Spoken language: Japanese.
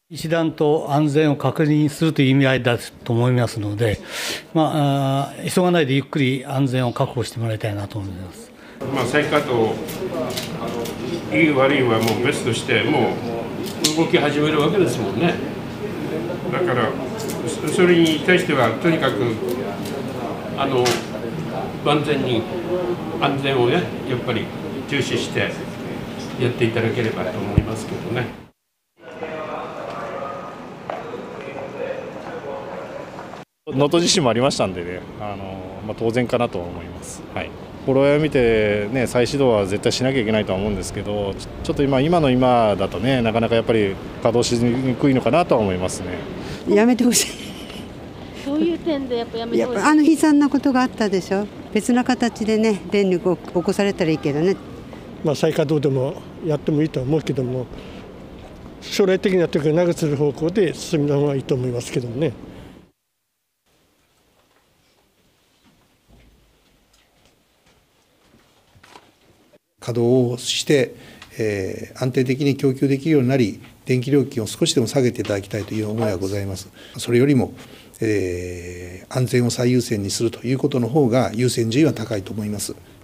一段と安全を確認するという意味合いだと思いますので、急がないでゆっくり安全を確保してもらいたいなと思います。 再稼働、いい悪いはもう別として、もう動き始めるわけですもんね。だから、それに対しては、とにかく万全に安全をね、やっぱり重視してやっていただければと思いますけどね。 能登地震もありましたんでね、当然かなと思います。はい、フォロワーを見て、ね、再始動は絶対しなきゃいけないとは思うんですけど、ちょっと今だとね、なかなかやっぱり稼働しにくいのかなとは思いますね。 やめてほしい。 そういう点でやっぱやめてほしい。 悲惨なことがあったでしょ。別な形でね、電力を起こされたらいいけどね。 再稼働でもやってもいいとは思うけども、将来的にはというか長くする方向で進んだ方がいいと思いますけどもね。 稼働をして、安定的に供給できるようになり、電気料金を少しでも下げていただきたいという思いはございます。それよりも、安全を最優先にするということの方が優先順位は高いと思います。